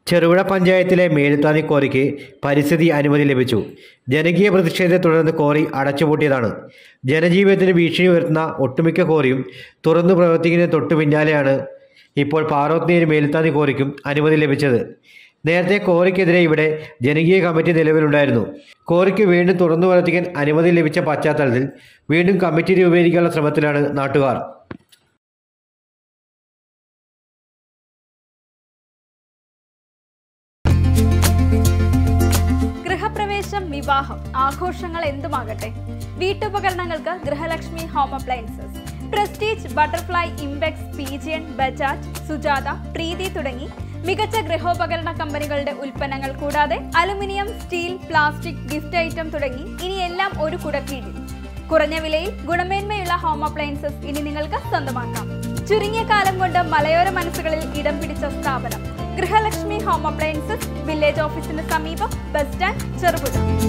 ചെറുപുഴ പഞ്ചായത്തിലെ മേൽത്താനി ക്വാറിക്ക് പരിസ്ഥിതി അനുമതി ലഭിച്ചു. ജനകീയ പ്രതിഷേധത്തെ തുടർന്ന് ക്വാറി അടച്ചുപൂട്ടിയതാണ്. ജനജീവിതത്തിന് ഭീഷണി ഉയർത്തുന്ന ഒട്ടുമിക്ക ക്വാറിയും തുറന്നു പ്രവർത്തിക്കുന്നതിന് തൊട്ടു പിന്നാലെയാണ് ഇപ്പോൾ പാറോത്തുനേരി മേൽത്താനി ക്വാറിക്കും അനുമതി ലഭിച്ചത്. നേരത്തെ ക്വാറിക്കെതിരെ ഇവിടെ ജനകീയ കമ്മിറ്റി നിലവിലുണ്ടായിരുന്നു. ക്വാറിക്ക് വീണ്ടും തുറന്നു പ്രവർത്തിക്കാൻ അനുമതി ലഭിച്ച പശ്ചാത്തലത്തിൽ വീണ്ടും കമ്മിറ്റി രൂപീകരിക്കാനുള്ള ശ്രമത്തിലാണ് നാട്ടുകാർ. ഗൃഹപ്രവേശം, വിവാഹം, ആഘോഷങ്ങൾ എന്തുമാകട്ടെ, വീട്ടുപകരണങ്ങൾക്ക് Grihalakshmi home appliances, Prestige, Butterfly, Impex, Pigeon, Bajaj, Sujata, Preethi തുടങ്ങി മികച്ച ഗൃഹോപകരണ കമ്പനികളുടെ ഉൽപ്പന്നങ്ങൾ കൂടാതെ aluminium, steel, plastic, gift item തുടങ്ങി ഇനി എല്ലാം ഒരു കുടക്കീഴിൽ. കുറഞ്ഞ വിലയിൽ ഗുണമേന്മയുള്ള ഹോം അപ്ലയൻസസ് ഇനി നിങ്ങൾക്ക് സ്വന്തമാക്കാം. ചുരുങ്ങിയ കാലം കൊണ്ട് മലയോര മനസ്സുകളിൽ ഇടം പിടിച്ച സ്ഥാപനം ഗൃഹലക്ഷ്മി ഹോം അപ്ലയൻസസ്, വില്ലേജ് ഓഫീസിന് സമീപം, ബസ് സ്റ്റാൻഡ്, ചെറുപുഴ.